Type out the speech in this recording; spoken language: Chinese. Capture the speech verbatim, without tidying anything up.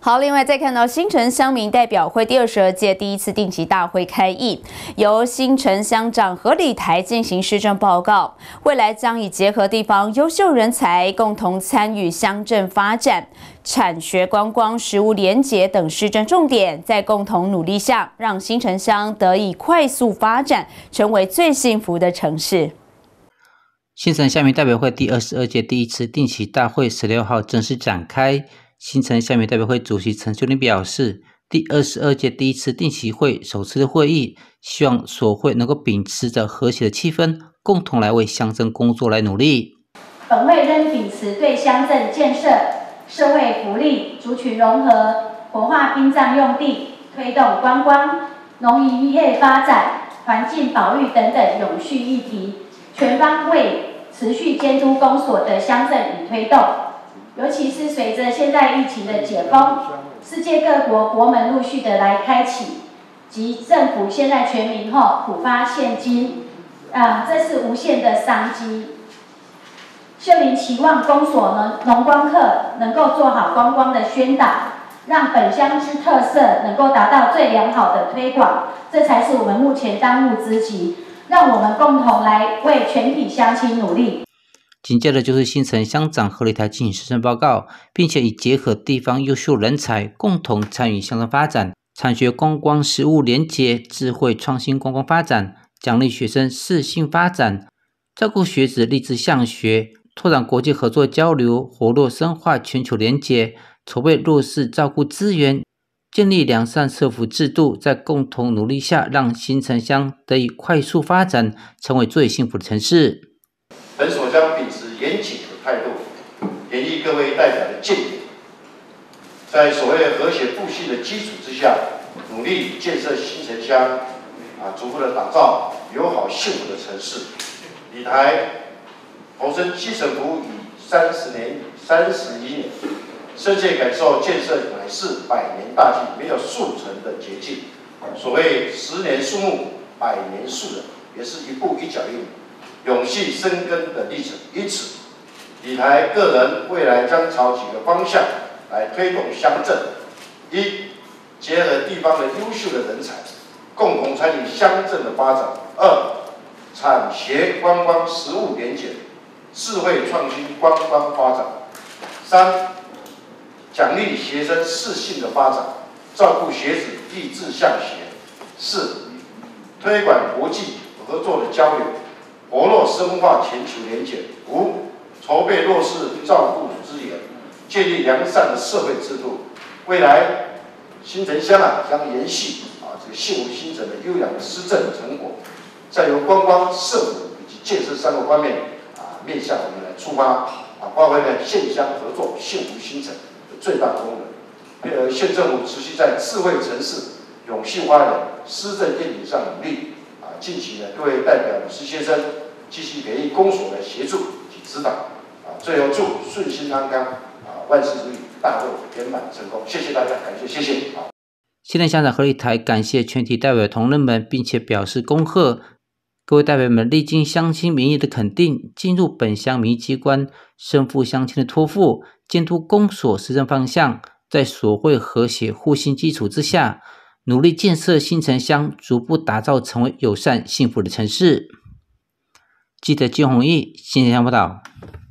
好，另外再看到新城乡民代表会第二十二届第一次定期大会开议，由新城乡长何礼台进行施政报告，未来将以结合地方优秀人才，共同参与乡镇发展、产学观光、食物连结等施政重点，在共同努力下，让新城乡得以快速发展，成为最幸福的城市。 新城乡民代表会第二十二届第一次定期大会十六号正式展开。新城乡民代表会主席陈秀玲表示，第二十二届第一次定期会首次的会议，希望所会能够秉持着和谐的气氛，共同来为乡镇工作来努力。 本会仍秉持对乡镇建设、社会福利、族群融合、活化殡葬用地、推动观光、农渔业发展、环境保育等等永续议题，全方位持续监督公所的乡镇与推动。尤其是随着现在疫情的解封，世界各国国门陆续的来开启，及政府现在全民后普发现金，啊，这是无限的商机。秀玲期望公所呢农光课能够做好观光的宣导，让本乡之特色能够达到最良好的推广，这才是我们目前当务之急。让我们共同来为全体乡亲努力。 紧接着就是新城乡长何礼台进行施政报告，并且以结合地方优秀人才，共同参与乡镇发展、产学观光、食物连结、智慧创新观光发展，奖励学生适性发展，照顾学子立志向学，拓展国际合作交流，活络深化全球连结，筹备弱势照顾资源，建立良善社福制度，在共同努力下，让新城乡得以快速发展，成为最幸福的城市。 本所将秉持严谨的态度，演绎各位代表的见解，在所谓和谐互信的基础之下，努力建设新城乡，啊，逐步的打造友好幸福的城市。礼台投身基层服务已三十年、三十一年，深切感受建设乃是百年大计，没有速成的捷径。所谓十年树木，百年树人，也是一步一脚印。永续生根的历程，因此，礼台个人未来将朝几个方向来推动乡镇：一、结合地方的优秀的人才，共同参与乡镇的发展；二、产学观光实务连结，智慧创新观光发展；三、奖励学生适性的发展，照顾学子立志向学；四、推广国际合作的交流。活络深化全球连结。五、筹备弱势照顾资源，建立良善的社会制度。未来新城乡啊将延续啊这个幸福新城的优良施政成果，再由观光、社福以及建设三个方面啊面向我们来出发啊，发挥了县乡合作、幸福新城的最大功能。配合县政府持续在智慧城市、永续发展、施政愿景上努力啊，近期呢各位代表的实习生。继续给予公所的协助及指导，啊，最后祝顺心安康，啊，万事如意，大会圆满成功。谢谢大家，感谢，谢谢。好， 新城乡长何礼台感谢全体代表同仁们，并且表示恭贺各位代表们历经乡亲民意的肯定，进入本乡民意机关，身负乡亲的托付，监督公所施政方向，在所会和谐互信基础之下，努力建设新城乡，逐步打造成为友善幸福的城市。记者金弘毅，新城乡报道。